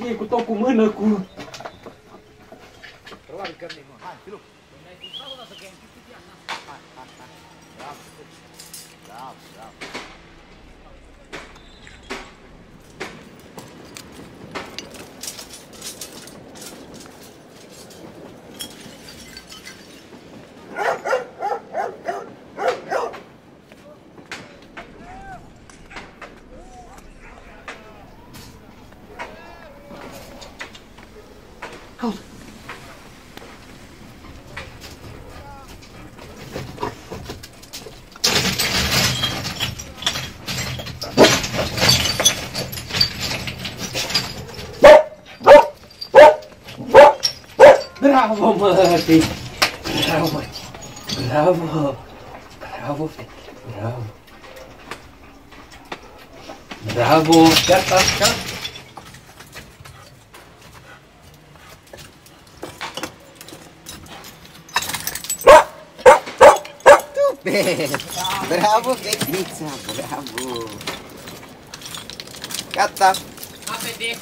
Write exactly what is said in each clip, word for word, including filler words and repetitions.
fie cu tot cu mână, cu... Probabil că nu. Hai, Filu. Bravo, bravo. Caută! Bravo, mătii! Bravo, mătii! Bravo! Bravo, fete! Bravo! Bravo! Gata, gata! Bravo, fetița! Bravo! Gata! Apete!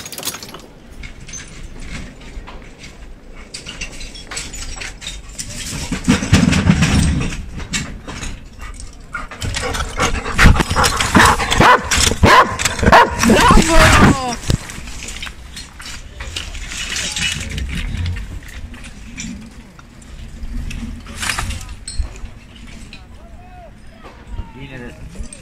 Bravo! Bine de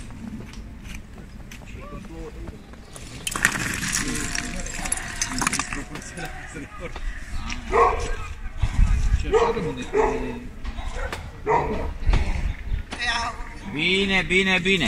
Bine, bine, bine.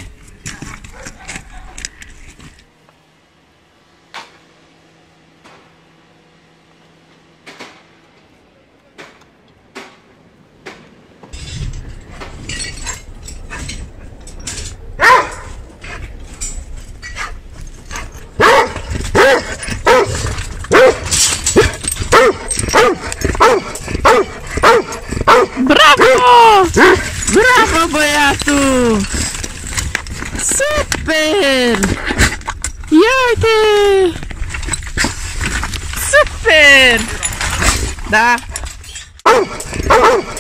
Bravo! Bravo, băiatul! Super! Ia uite! Super! Da?